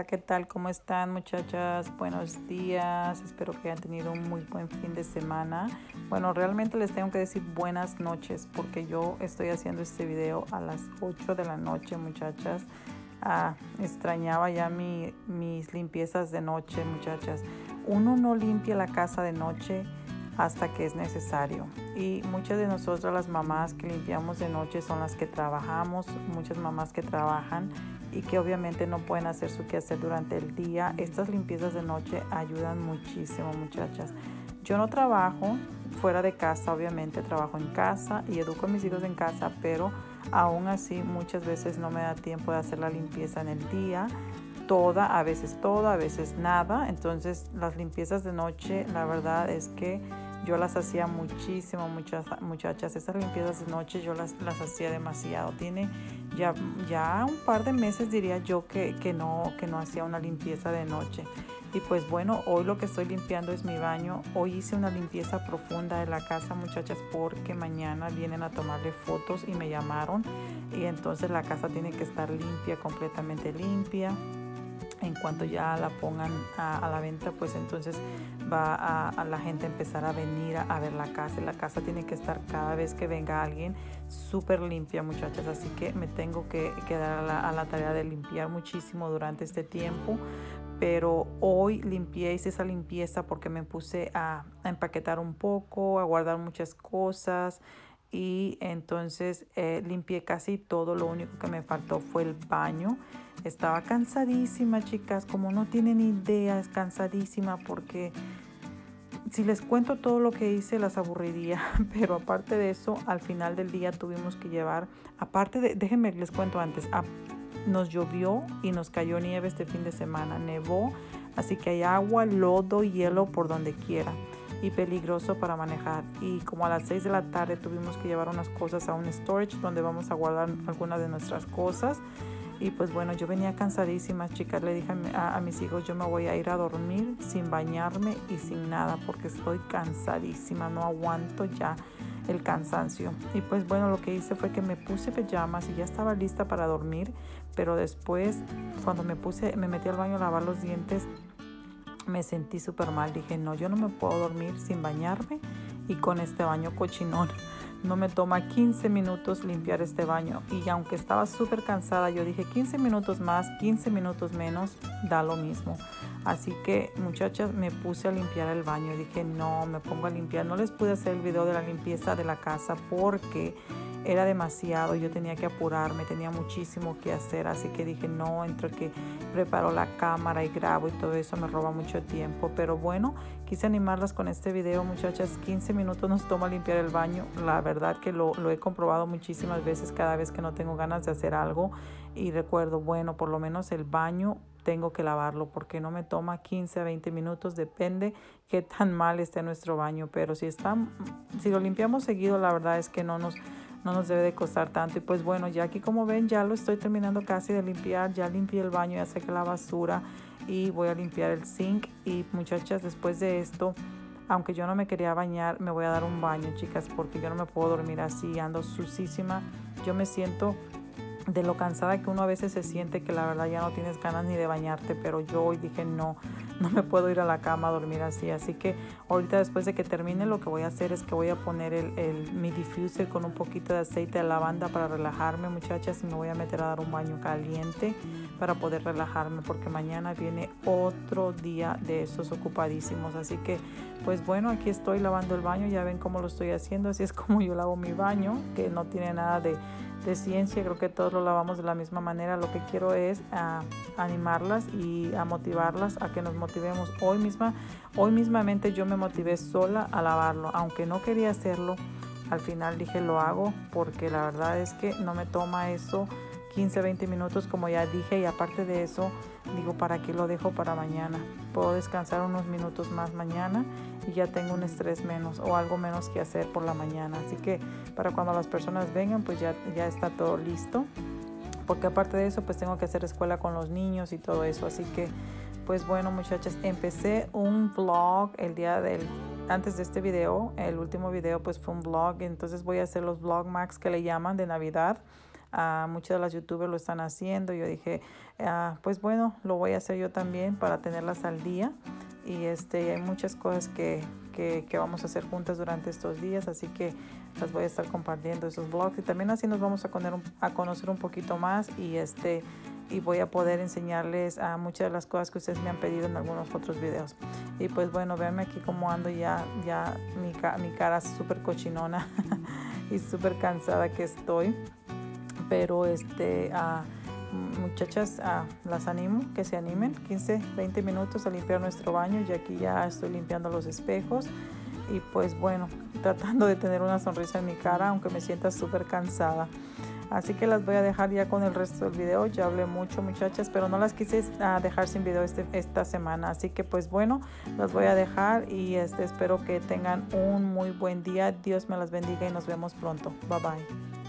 ¿qué tal? ¿Cómo están, muchachas? Buenos días. Espero que hayan tenido un muy buen fin de semana. Bueno, realmente les tengo que decir buenas noches porque yo estoy haciendo este video a las 8 de la noche, muchachas. Extrañaba ya mis limpiezas de noche, muchachas. Uno no limpia la casa de noche hasta que es necesario. Y muchas de nosotras las mamás que limpiamos de noche son las que trabajamos, muchas mamás que trabajan y que obviamente no pueden hacer su quehacer durante el día. Estas limpiezas de noche ayudan muchísimo, muchachas. Yo no trabajo fuera de casa, obviamente trabajo en casa y educo a mis hijos en casa, pero aún así muchas veces no me da tiempo de hacer la limpieza en el día. A veces nada. Entonces las limpiezas de noche, la verdad es que yo las hacía muchísimo, muchachas. Esas limpiezas de noche yo las hacía demasiado. Tiene ya un par de meses, diría yo, que no hacía una limpieza de noche. Y pues bueno, hoy lo que estoy limpiando es mi baño. Hoy hice una limpieza profunda de la casa, muchachas, porque mañana vienen a tomarle fotos y me llamaron. Y entonces la casa tiene que estar limpia, completamente limpia. En cuanto ya la pongan a la venta, pues entonces va a la gente a empezar a venir a ver la casa. Y la casa tiene que estar cada vez que venga alguien súper limpia, muchachas. Así que me tengo que dar a la tarea de limpiar muchísimo durante este tiempo. Pero hoy hice esa limpieza porque me puse a empaquetar un poco, a guardar muchas cosas. Y entonces limpié casi todo. Lo único que me faltó fue el baño. Estaba cansadísima, chicas, como no tienen idea, es cansadísima porque si les cuento todo lo que hice las aburriría, pero aparte de eso, al final del día tuvimos que llevar, déjenme les cuento antes, nos llovió y nos cayó nieve este fin de semana, nevó, así que hay agua, lodo, hielo por donde quiera y peligroso para manejar. Y como a las 6 de la tarde tuvimos que llevar unas cosas a un storage donde vamos a guardar algunas de nuestras cosas. Y pues bueno, yo venía cansadísima, chicas. Le dije a mis hijos, yo me voy a ir a dormir sin bañarme y sin nada porque estoy cansadísima, no aguanto ya el cansancio. Y pues bueno, lo que hice fue que me puse pijamas y ya estaba lista para dormir, pero después cuando me metí al baño a lavar los dientes, me sentí súper mal. Dije, no, yo no me puedo dormir sin bañarme y con este baño cochinón. No me toma 15 minutos limpiar este baño. Y aunque estaba súper cansada, yo dije 15 minutos más, 15 minutos menos, da lo mismo. Así que, muchachas, me puse a limpiar el baño. Dije, no, me pongo a limpiar. No les pude hacer el video de la limpieza de la casa porque era demasiado, yo tenía que apurarme, tenía muchísimo que hacer, así que dije no, entre que preparo la cámara y grabo y todo eso me roba mucho tiempo, pero bueno, quise animarlas con este video, muchachas. 15 minutos nos toma limpiar el baño. La verdad que lo he comprobado muchísimas veces cada vez que no tengo ganas de hacer algo y recuerdo, bueno, por lo menos el baño tengo que lavarlo porque no me toma 15 a 20 minutos, depende qué tan mal esté nuestro baño, pero si lo limpiamos seguido, la verdad es que no nos debe de costar tanto. Y pues bueno, ya aquí como ven, ya lo estoy terminando casi de limpiar. Ya limpié el baño, ya saqué la basura y voy a limpiar el zinc. Y muchachas, después de esto, aunque yo no me quería bañar, me voy a dar un baño, chicas, porque yo no me puedo dormir así, ando sucísima. Yo me siento de lo cansada que uno a veces se siente, que la verdad ya no tienes ganas ni de bañarte, pero yo hoy dije no me puedo ir a la cama a dormir así. Así que ahorita, después de que termine, lo que voy a hacer es que voy a poner mi diffuser con un poquito de aceite de lavanda para relajarme, muchachas, y me voy a meter a dar un baño caliente para poder relajarme porque mañana viene otro día de esos ocupadísimos. Así que pues bueno, aquí estoy lavando el baño, ya ven cómo lo estoy haciendo, así es como yo lavo mi baño, que no tiene nada de ciencia, creo que todos lo lavamos de la misma manera. Lo que quiero es animarlas y a motivarlas a que nos motivemos. Hoy mismamente yo me motivé sola a lavarlo, aunque no quería hacerlo. Al final dije lo hago porque la verdad es que no me toma eso 15, 20 minutos, como ya dije, y aparte de eso, digo, ¿para qué lo dejo para mañana? Puedo descansar unos minutos más mañana y ya tengo un estrés menos o algo menos que hacer por la mañana. Así que para cuando las personas vengan, pues ya está todo listo. Porque aparte de eso, pues tengo que hacer escuela con los niños y todo eso. Así que, pues bueno, muchachas, empecé un vlog antes de este video. El último video pues fue un vlog, entonces voy a hacer los vlogmax que le llaman de Navidad. Muchas de las youtubers lo están haciendo. Yo dije, pues bueno, lo voy a hacer yo también para tenerlas al día. Y hay muchas cosas que vamos a hacer juntas durante estos días, así que las voy a estar compartiendo esos vlogs y también así nos vamos a conocer un poquito más y voy a poder enseñarles a muchas de las cosas que ustedes me han pedido en algunos otros videos. Y pues bueno, véanme aquí cómo ando ya mi cara súper cochinona y súper cansada que estoy. Pero muchachas, las animo que se animen 15, 20 minutos a limpiar nuestro baño. Y aquí ya estoy limpiando los espejos y pues bueno, tratando de tener una sonrisa en mi cara, aunque me sienta súper cansada. Así que las voy a dejar ya con el resto del video. Ya hablé mucho, muchachas, pero no las quise dejar sin video esta semana. Así que pues bueno, las voy a dejar y espero que tengan un muy buen día. Dios me las bendiga y nos vemos pronto. Bye bye.